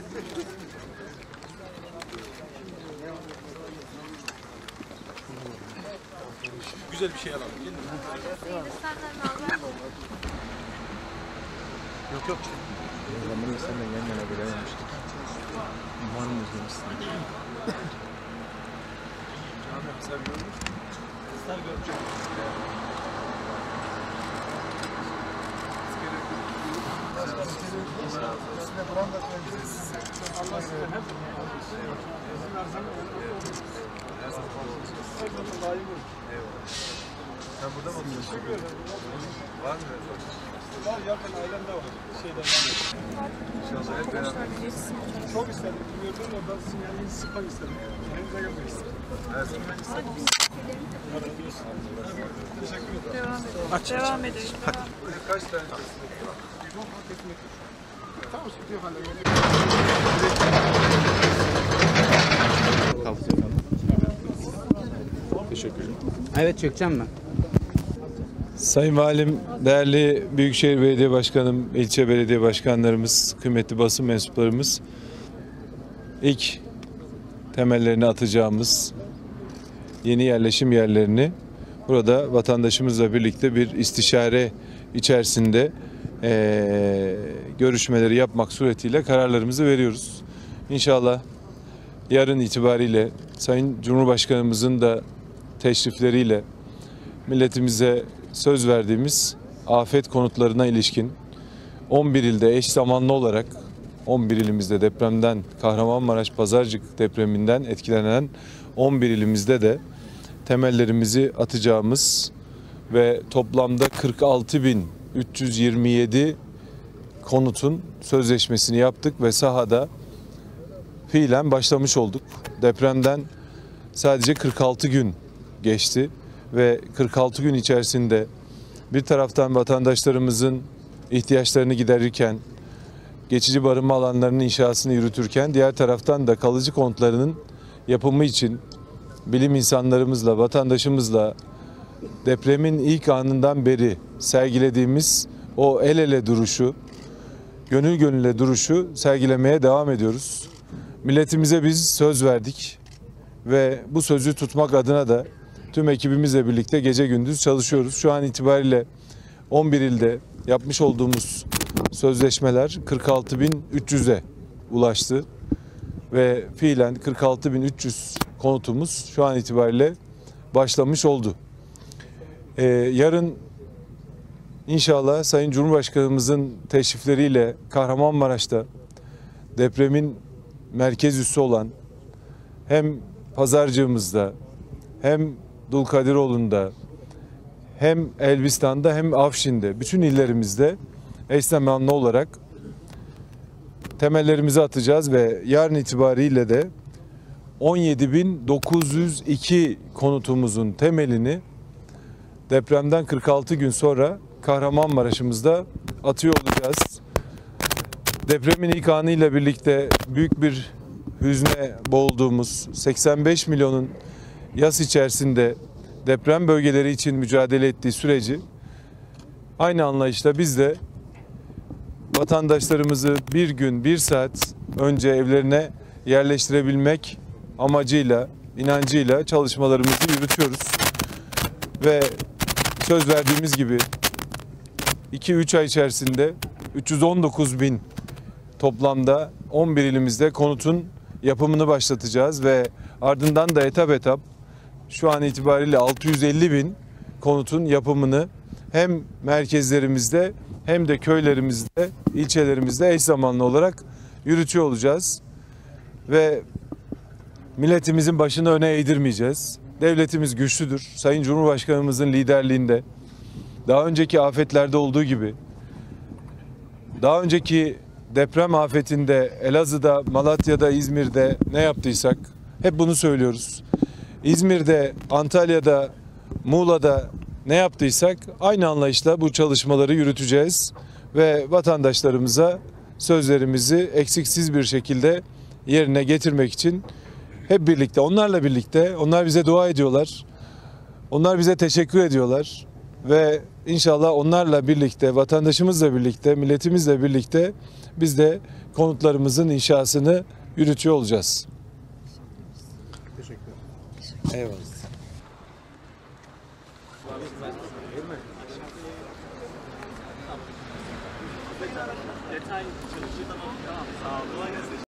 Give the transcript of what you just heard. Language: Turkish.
Güzel bir şey alalım. Yok yok. Zamanında seninle yan yana görememiştik. Umarım özlemişsin. Canım sen gördün mü? Kızlar görecek. Sen burada mı oturuyorsun? Var mı? Var, yakın ailemde var. İnşallah hep beraber. Çok istedim. Gördüm orada sinyalini sıkmak istedim. Elinize gelmek istedim. Her zaman ben istedim. Teşekkür ederim. Devam edelim. Kaç tane? Tamam, sütüyor hala. Teşekkür ederim. Evet, çökeceğim ben. Sayın Valim, değerli Büyükşehir Belediye Başkanım, ilçe belediye başkanlarımız, kıymetli basın mensuplarımız, ilk temellerini atacağımız yeni yerleşim yerlerini burada vatandaşımızla birlikte bir istişare içerisinde görüşmeleri yapmak suretiyle kararlarımızı veriyoruz. İnşallah yarın itibariyle Sayın Cumhurbaşkanımızın da teşrifleriyle milletimize söz verdiğimiz afet konutlarına ilişkin 11 ilde eş zamanlı olarak 11 ilimizde depremden, Kahramanmaraş Pazarcık depreminden etkilenen 11 ilimizde de temellerimizi atacağımız ve toplamda 46.327 konutun sözleşmesini yaptık ve sahada fiilen başlamış olduk. Depremden sadece 46 gün geçti ve 46 gün içerisinde bir taraftan vatandaşlarımızın ihtiyaçlarını giderirken, geçici barınma alanlarının inşasını yürütürken, diğer taraftan da kalıcı konutlarının yapımı için bilim insanlarımızla, vatandaşımızla depremin ilk anından beri sergilediğimiz o el ele duruşu, gönül gönüle duruşu sergilemeye devam ediyoruz. Milletimize biz söz verdik ve bu sözü tutmak adına da tüm ekibimizle birlikte gece gündüz çalışıyoruz. Şu an itibariyle 11 ilde yapmış olduğumuz sözleşmeler 46.300'e ulaştı ve fiilen 46.300 konutumuz şu an itibariyle başlamış oldu. Yarın inşallah Sayın Cumhurbaşkanımızın teşrifleriyle Kahramanmaraş'ta depremin merkez üssü olan hem Pazarcığımızda hem Dulkadiroğlu'nda hem Elbistan'da hem Afşin'de bütün illerimizde eş zamanlı olarak temellerimizi atacağız ve yarın itibariyle de 17.902 konutumuzun temelini depremden 46 gün sonra Kahramanmaraş'ımızda atıyor olacağız. Depremin ilk anıyla birlikte büyük bir hüzne boğulduğumuz 85 milyonun yas içerisinde deprem bölgeleri için mücadele ettiği süreci aynı anlayışla biz de vatandaşlarımızı bir gün, bir saat önce evlerine yerleştirebilmek amacıyla, inancıyla çalışmalarımızı yürütüyoruz. Ve söz verdiğimiz gibi 2-3 ay içerisinde 319.000 toplamda 11 ilimizde konutun yapımını başlatacağız ve ardından da etap etap şu an itibariyle 650.000 konutun yapımını hem merkezlerimizde hem de köylerimizde, ilçelerimizde eş zamanlı olarak yürütüyor olacağız. Ve milletimizin başını öne eğdirmeyeceğiz. Devletimiz güçlüdür. Sayın Cumhurbaşkanımızın liderliğinde daha önceki afetlerde olduğu gibi daha önceki deprem afetinde Elazığ'da, Malatya'da, İzmir'de ne yaptıysak hep bunu söylüyoruz. İzmir'de, Antalya'da, Muğla'da ne yaptıysak aynı anlayışla bu çalışmaları yürüteceğiz ve vatandaşlarımıza sözlerimizi eksiksiz bir şekilde yerine getirmek için hep birlikte, onlarla birlikte, onlar bize dua ediyorlar, onlar bize teşekkür ediyorlar ve inşallah onlarla birlikte, vatandaşımızla birlikte, milletimizle birlikte biz de konutlarımızın inşasını yürütüyor olacağız. Teşekkür ederim. Eyvallah.